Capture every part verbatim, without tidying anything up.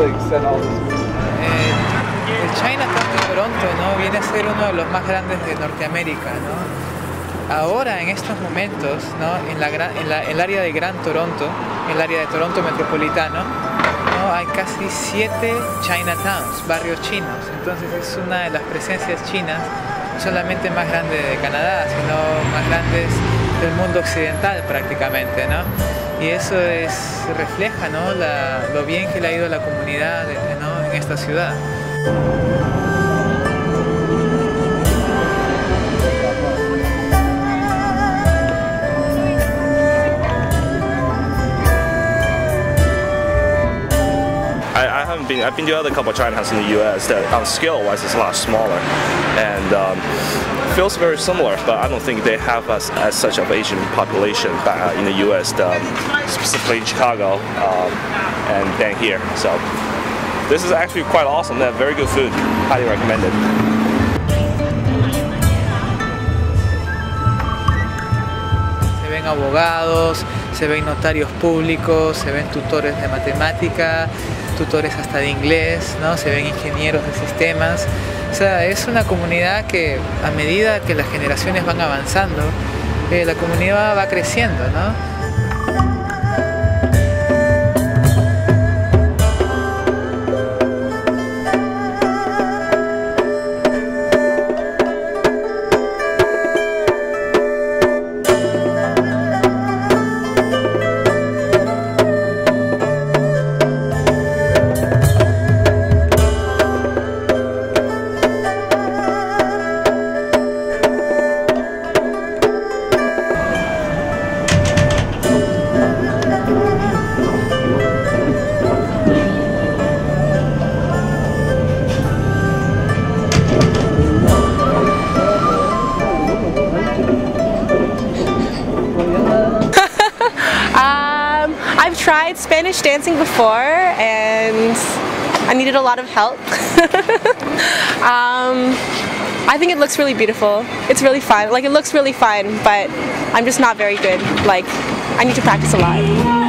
like send all this food? Eh, el Chinatown de Toronto, ¿no?, viene a ser uno de los más grandes de Norteamérica, ¿no? Ahora, en estos momentos, ¿no?, en, la gran, en la, el área de Gran Toronto, el área de Toronto metropolitano, ¿no?, hay casi siete Chinatowns, barrios chinos. Entonces es una de las presencias chinas, no solamente más grande de Canadá, sino más grandes del mundo occidental prácticamente, ¿no? Y eso es, refleja, ¿no?, la, lo bien que le ha ido a la comunidad, ¿no?, en esta ciudad. I haven't been. I've been to other couple of Chinatowns in the U S that, on scale-wise, it's a lot smaller, and um, feels very similar. But I don't think they have as, as such of Asian population uh, in the U S, um, specifically in Chicago, um, and than here. So this is actually quite awesome. They have very good food. Highly recommended. Se ven abogados, se ven notarios públicos, se ven tutores de matemática, tutores hasta de inglés, ¿no? Se ven ingenieros de sistemas. O sea, es una comunidad que a medida que las generaciones van avanzando, eh, la comunidad va creciendo, ¿no? I've tried Spanish dancing before and I needed a lot of help. um, I think it looks really beautiful. It's really fun. Like, it looks really fun, but I'm just not very good. Like, I need to practice a lot.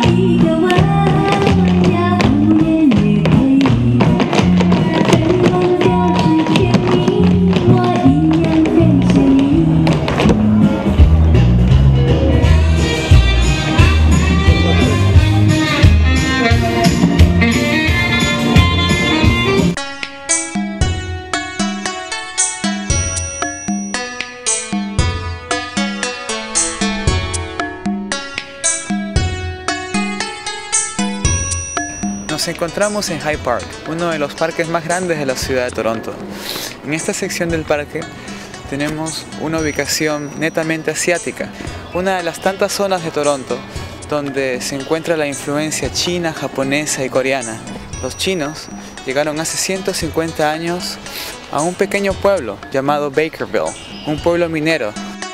Nos encontramos en High Park, uno de los parques más grandes de la ciudad de Toronto. En esta sección del parque tenemos una ubicación netamente asiática, una de las tantas zonas de Toronto donde se encuentra la influencia china, japonesa y coreana. Los chinos llegaron hace ciento cincuenta años a un pequeño pueblo llamado Bakerville, un pueblo minero.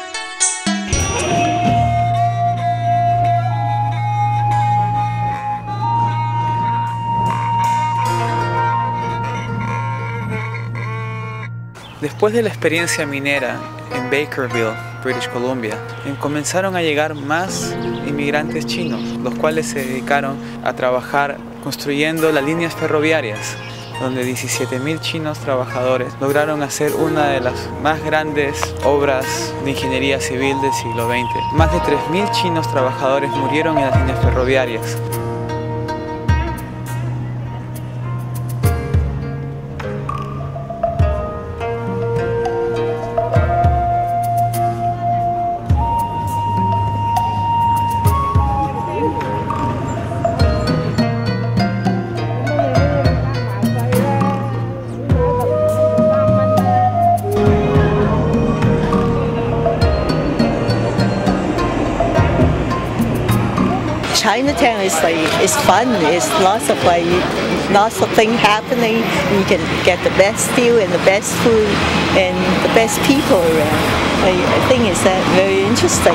Después de la experiencia minera en Bakerville, British Columbia, comenzaron a llegar más inmigrantes chinos, los cuales se dedicaron a trabajar construyendo las líneas ferroviarias, donde diecisiete mil chinos trabajadores lograron hacer una de las más grandes obras de ingeniería civil del siglo veinte. Más de tres mil chinos trabajadores murieron en las líneas ferroviarias. Chinatown is like, it's fun, it's lots of like, lots of things happening. You can get the best view and the best food and the best people around. I, I think it's that very interesting.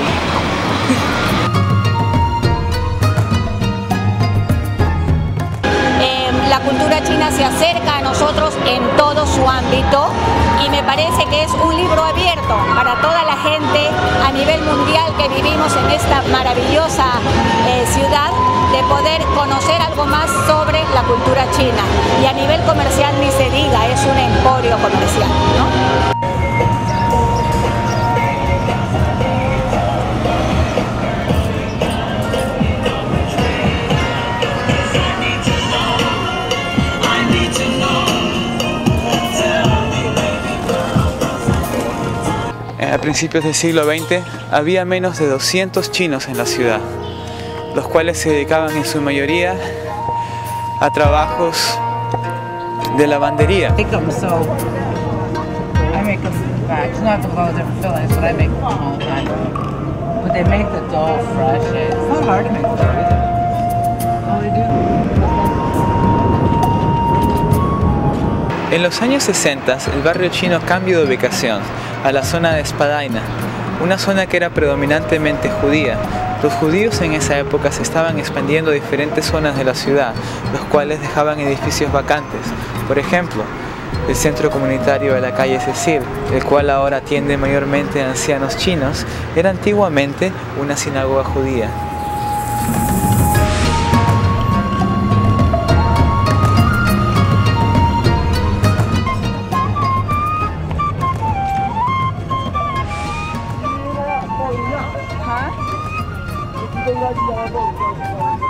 La cultura china se acerca a nosotros en todo su ámbito y me parece que es un libro abierto para toda la gente a nivel mundial que vivimos en esta maravillosa eh, ciudad, de poder conocer algo más sobre la cultura china. Y a nivel comercial ni se diga, es un emporio comercial, ¿no? A principios del siglo veinte había menos de doscientos chinos en la ciudad, los cuales se dedicaban en su mayoría a trabajos de lavandería. Make them, so I make them back. Not the loads of fillings, but I make them all the time. But they make the dough fresh. It's not hard to make the dough either. Oh, they do. En los años sesenta, el barrio chino cambió de ubicación a la zona de Spadina, una zona que era predominantemente judía. Los judíos en esa época se estaban expandiendo a diferentes zonas de la ciudad, los cuales dejaban edificios vacantes. Por ejemplo, el centro comunitario de la calle Cecil, el cual ahora atiende mayormente a ancianos chinos, era antiguamente una sinagoga judía. Huh?